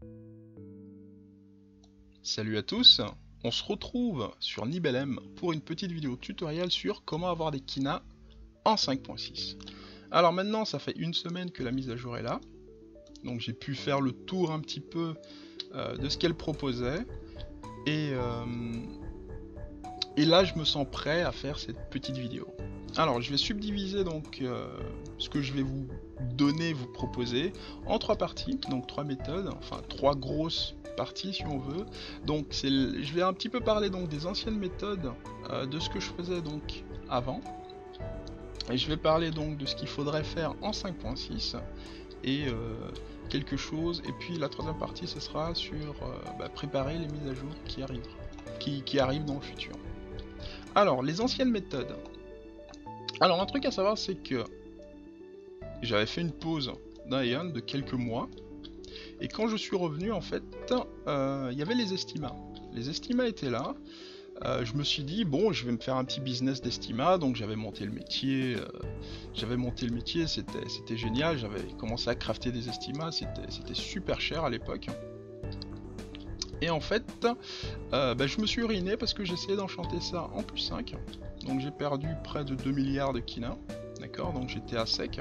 Salut à tous, on se retrouve sur Nibelem pour une petite vidéo tutoriel sur comment avoir des Kina en 5.6. Alors maintenant ça fait une semaine que la mise à jour est là, donc j'ai pu faire le tour un petit peu de ce qu'elle proposait, et, et là je me sens prêt à faire cette petite vidéo. Alors je vais subdiviser donc ce que je vais vous donner, vous proposer en trois parties, donc trois méthodes, enfin trois grosses partie si on veut. Donc je vais un petit peu parler donc des anciennes méthodes, de ce que je faisais donc avant, et je vais parler donc de ce qu'il faudrait faire en 5.6 et quelque chose, et puis la troisième partie ce sera sur préparer les mises à jour qui arrivent dans le futur. Alors les anciennes méthodes, alors un truc à savoir c'est que j'avais fait une pause d'un Aeon de quelques mois. Et quand je suis revenu, en fait, il y avait les estimats. Les estimats étaient là. Je me suis dit, bon, je vais me faire un petit business d'estimats. Donc j'avais monté le métier. C'était génial. J'avais commencé à crafter des estimats. C'était super cher à l'époque. Et en fait, je me suis ruiné parce que j'essayais d'enchanter ça en plus 5. Donc j'ai perdu près de 2 milliards de Kina. D'accord, donc j'étais à sec.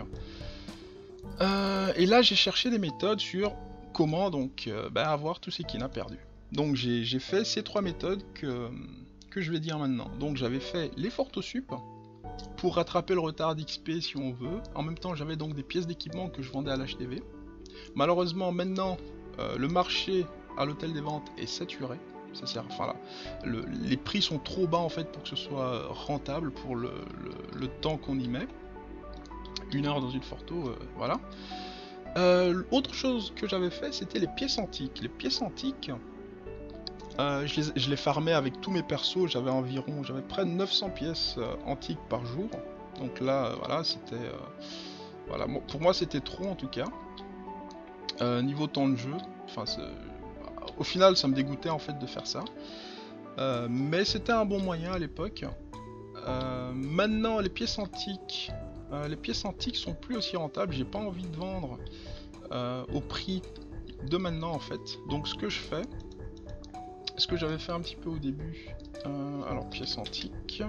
Et là, j'ai cherché des méthodes sur comment donc avoir tous ces Kina perdus. Donc j'ai fait ces trois méthodes que je vais dire maintenant. Donc j'avais fait les Fortosup pour rattraper le retard d'XP si on veut. En même temps j'avais donc des pièces d'équipement que je vendais à l'HTV. Malheureusement maintenant le marché à l'hôtel des ventes est saturé. Ça sert, enfin là, les prix sont trop bas en fait pour que ce soit rentable pour le temps qu'on y met. 1 heure dans une Forto, voilà. Autre chose que j'avais fait, c'était les pièces antiques. Les pièces antiques, je les farmais avec tous mes persos. J'avais près de 900 pièces antiques par jour. Donc là, voilà, c'était, voilà, pour moi c'était trop en tout cas. Niveau temps de jeu, enfin, au final, ça me dégoûtait en fait de faire ça. Mais c'était un bon moyen à l'époque. Maintenant, les pièces antiques. Les pièces antiques sont plus aussi rentables, j'ai pas envie de vendre au prix de maintenant en fait. Donc ce que je fais, ce que j'avais fait un petit peu au début, alors pièces antiques,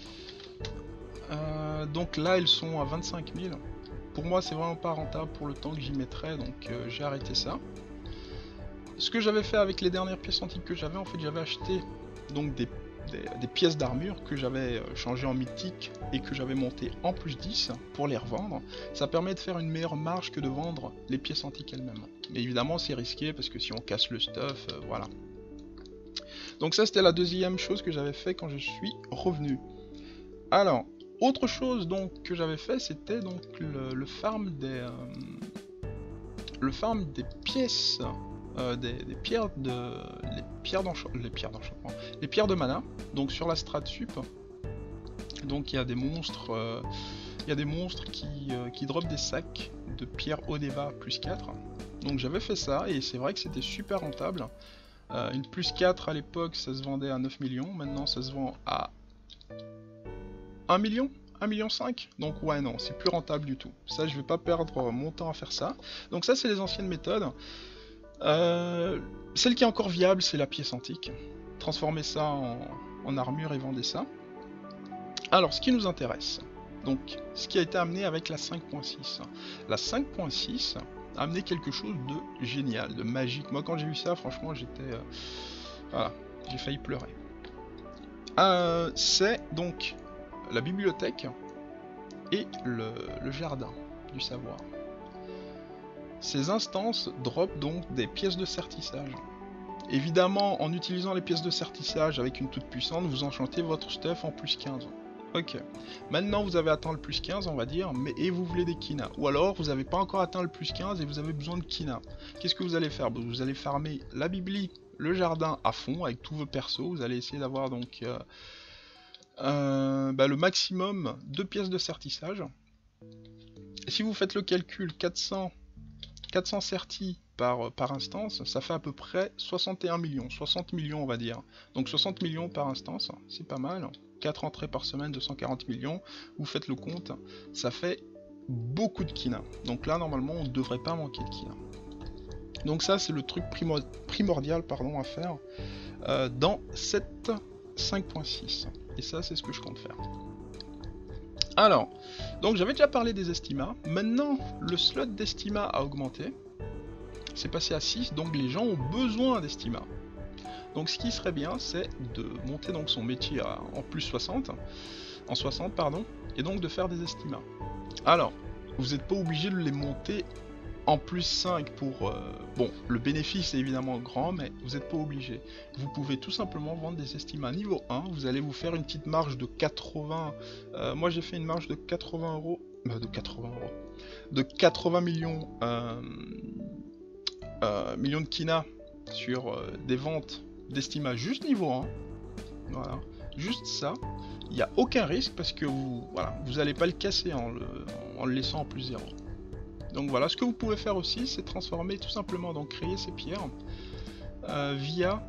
donc là elles sont à 25 000. Pour moi c'est vraiment pas rentable pour le temps que j'y mettrais, donc j'ai arrêté ça. Ce que j'avais fait avec les dernières pièces antiques que j'avais, en fait j'avais acheté donc des pièces d'armure que j'avais changé en mythique et que j'avais monté en plus 10 pour les revendre. Ça permet de faire une meilleure marge que de vendre les pièces antiques elles-mêmes. Mais évidemment c'est risqué parce que si on casse le stuff, voilà. Donc ça c'était la deuxième chose que j'avais fait quand je suis revenu. Alors, autre chose donc que j'avais fait, c'était donc le farm des pièces, des pierres de les pierres de mana, donc sur la strat sup. Donc il y a des monstres qui dropent des sacs de pierres Odeva plus 4. Donc j'avais fait ça et c'est vrai que c'était super rentable. Une plus 4 à l'époque ça se vendait à 9 millions, maintenant ça se vend à 1 million, 1,5 million. Donc ouais non, c'est plus rentable du tout. Ça je vais pas perdre mon temps à faire ça. Donc ça c'est les anciennes méthodes. Celle qui est encore viable, c'est la pièce antique. Transformer ça en armure et vendre ça. Alors, ce qui nous intéresse, donc, ce qui a été amené avec la 5.6. La 5.6 a amené quelque chose de génial, de magique. Moi, quand j'ai vu ça, franchement, j'étais... voilà, j'ai failli pleurer. C'est donc la bibliothèque et le jardin du savoir. Ces instances drop donc des pièces de sertissage. Évidemment, en utilisant les pièces de sertissage avec une toute puissante, vous enchantez votre stuff en plus 15. Ok. Maintenant, vous avez atteint le plus 15, on va dire, mais et vous voulez des Kina. Ou alors, vous n'avez pas encore atteint le plus 15 et vous avez besoin de Kina. Qu'est-ce que vous allez faire? Vous allez farmer la bibli, le jardin à fond avec tous vos persos. Vous allez essayer d'avoir donc le maximum de pièces de sertissage. Et si vous faites le calcul, 400 certis par instance, ça fait à peu près 61 millions, 60 millions on va dire. Donc 60 millions par instance, c'est pas mal. 4 entrées par semaine, 240 millions, vous faites le compte, ça fait beaucoup de Kina. Donc là normalement on ne devrait pas manquer de Kina. Donc ça c'est le truc primordial pardon, à faire dans cette 5.6. Et ça c'est ce que je compte faire. Alors, donc j'avais déjà parlé des estimats. Maintenant le slot d'estima a augmenté. C'est passé à 6, donc les gens ont besoin d'estima. Donc ce qui serait bien, c'est de monter donc son métier en plus 60, en 60 pardon, et donc de faire des estimats. Alors, vous n'êtes pas obligé de les monter en plus 5 pour... bon, le bénéfice est évidemment grand, mais vous n'êtes pas obligé. Vous pouvez tout simplement vendre des estimats niveau 1, vous allez vous faire une petite marge de 80... moi j'ai fait une marge de 80 euros... de 80 millions... millions de kina sur des ventes d'estima juste niveau 1. Voilà, juste ça. Il n'y a aucun risque parce que vous allez pas le casser en le laissant en plus 0. Donc voilà, ce que vous pouvez faire aussi, c'est transformer tout simplement, donc créer ces pierres via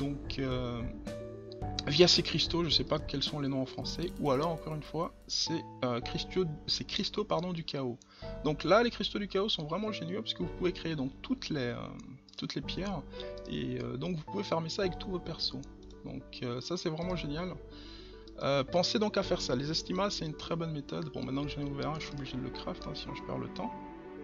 ces cristaux, je sais pas quels sont les noms en français, ou alors encore une fois, c'est cristaux pardon, du chaos. Donc là, les cristaux du chaos sont vraiment géniaux parce que vous pouvez créer donc toutes les pierres et donc vous pouvez farmer ça avec tous vos persos. Donc ça c'est vraiment génial. Pensez donc à faire ça. Les estimats c'est une très bonne méthode. Bon, maintenant que j'en ai ouvert un, je suis obligé de le craft, hein, sinon je perds le temps.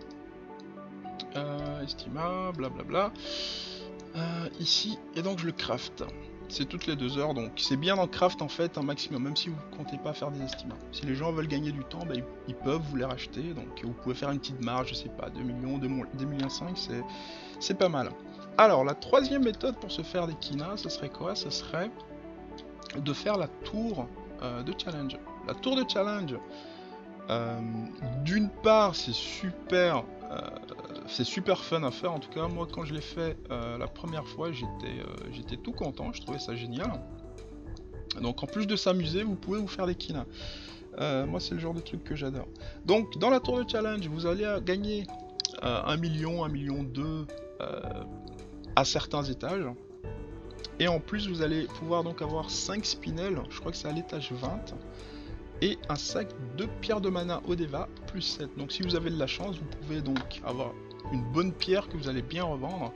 Estima, blablabla. Ici, et donc je le craft. C'est toutes les 2 heures, donc c'est bien d'en craft en fait un maximum, même si vous ne comptez pas faire des estimats. Si les gens veulent gagner du temps, bah, ils peuvent vous les racheter, donc vous pouvez faire une petite marge, je sais pas, 2 millions, 2 millions 5, c'est pas mal. Alors la troisième méthode pour se faire des kinas, ce serait quoi? Ce serait de faire la tour de challenge. La tour de challenge, d'une part c'est super fun à faire. En tout cas moi quand je l'ai fait la première fois j'étais tout content, je trouvais ça génial. Donc en plus de s'amuser vous pouvez vous faire des kinas. Moi c'est le genre de truc que j'adore. Donc dans la tour de challenge vous allez gagner 1 million, 1 million 2 à certains étages. Et en plus vous allez pouvoir donc avoir 5 spinels, je crois que c'est à l'étage 20. Et un sac de pierres de mana Odeva plus 7. Donc si vous avez de la chance, vous pouvez donc avoir une bonne pierre que vous allez bien revendre.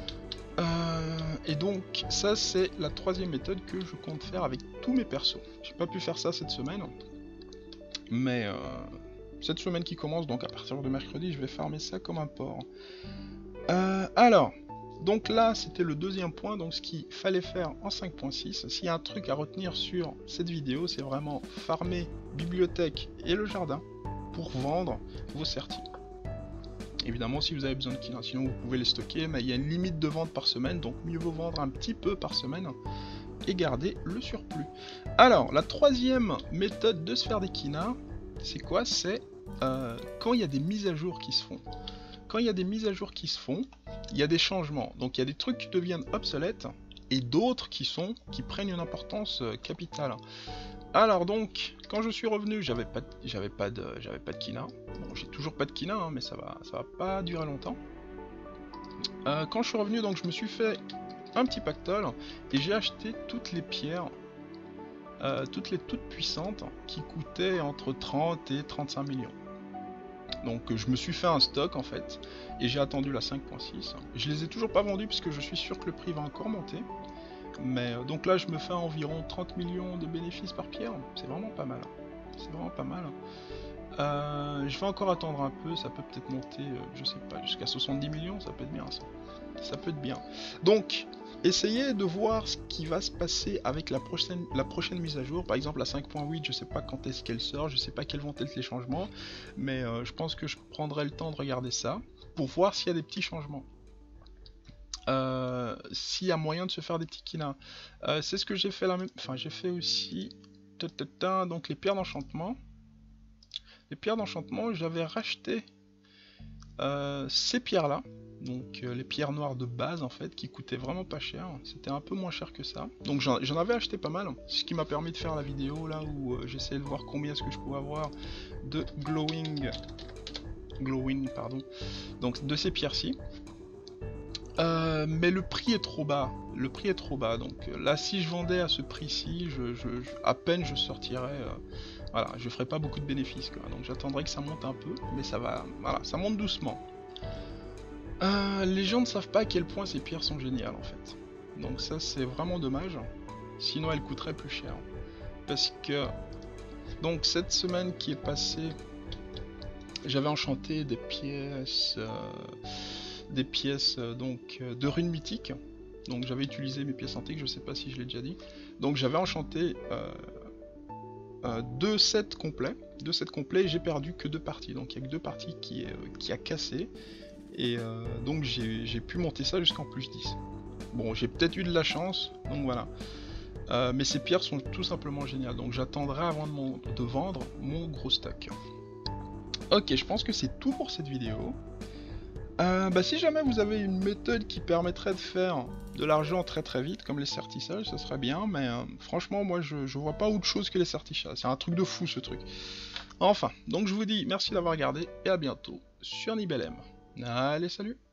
Et donc ça c'est la troisième méthode que je compte faire avec tous mes persos. J'ai pas pu faire ça cette semaine. Mais cette semaine qui commence, donc à partir de mercredi, je vais farmer ça comme un porc. Alors, donc là c'était le deuxième point, donc ce qu'il fallait faire en 5.6. S'il y a un truc à retenir sur cette vidéo, c'est vraiment farmer bibliothèque et le jardin pour vendre vos certis. Évidemment si vous avez besoin de kina, sinon vous pouvez les stocker, mais il y a une limite de vente par semaine, donc mieux vaut vendre un petit peu par semaine et garder le surplus. Alors la troisième méthode de se faire des kina, c'est quoi? C'est quand il y a des mises à jour qui se font. Quand il y a des mises à jour qui se font, il y a des changements. Donc il y a des trucs qui deviennent obsolètes et d'autres qui prennent une importance capitale. Alors donc, quand je suis revenu, j'avais pas de kina. Bon, j'ai toujours pas de kina, hein, mais ça va pas durer longtemps. Quand je suis revenu, donc je me suis fait un petit pactole et j'ai acheté toutes les pierres, toutes puissantes, qui coûtaient entre 30 et 35 millions. Donc je me suis fait un stock en fait, et j'ai attendu la 5.6. Je les ai toujours pas vendus parce que je suis sûr que le prix va encore monter. Mais donc là je me fais environ 30 millions de bénéfices par pierre, c'est vraiment pas mal. C'est vraiment pas mal. Je vais encore attendre un peu, ça peut peut-être monter, je sais pas, jusqu'à 70 millions, ça peut être bien ça. Ça peut être bien. Donc, essayez de voir ce qui va se passer avec la prochaine mise à jour. Par exemple, la 5.8, je sais pas quand est-ce qu'elle sort, je sais pas quels vont être les changements, mais je pense que je prendrai le temps de regarder ça pour voir s'il y a des petits changements. S'il y a moyen de se faire des petits kinas. C'est ce que j'ai fait j'ai fait aussi. Donc les pierres d'enchantement. Les pierres d'enchantement, j'avais racheté ces pierres-là. Donc les pierres noires de base en fait, qui coûtaient vraiment pas cher. C'était un peu moins cher que ça. Donc j'en avais acheté pas mal. Ce qui m'a permis de faire la vidéo là où j'essayais de voir combien est-ce que je pouvais avoir de glowing pardon. Donc de ces pierres-ci. Mais le prix est trop bas. Le prix est trop bas. Donc là, si je vendais à ce prix-ci, à peine je sortirais. Voilà, je ferais pas beaucoup de bénéfices, quoi. Donc j'attendrai que ça monte un peu, mais ça va. Voilà, ça monte doucement. Les gens ne savent pas à quel point ces pierres sont géniales en fait. Donc ça c'est vraiment dommage. Sinon elles coûteraient plus cher. Parce que... Donc cette semaine qui est passée, j'avais enchanté des pièces... donc de runes mythiques. Donc j'avais utilisé mes pièces antiques, je sais pas si je l'ai déjà dit. Donc j'avais enchanté 2 sets complets. Et j'ai perdu que 2 parties. Donc il n'y a que 2 parties qui a cassé. Et donc j'ai pu monter ça jusqu'en plus 10. Bon, j'ai peut-être eu de la chance, donc voilà. Mais ces pierres sont tout simplement géniales. Donc j'attendrai avant de vendre mon gros stock. Ok, je pense que c'est tout pour cette vidéo. Si jamais vous avez une méthode qui permettrait de faire de l'argent très très vite, comme les certissages, ça serait bien, mais franchement, moi je vois pas autre chose que les certissages. C'est un truc de fou ce truc. Enfin, donc je vous dis merci d'avoir regardé et à bientôt sur Nibelem. Allez, salut!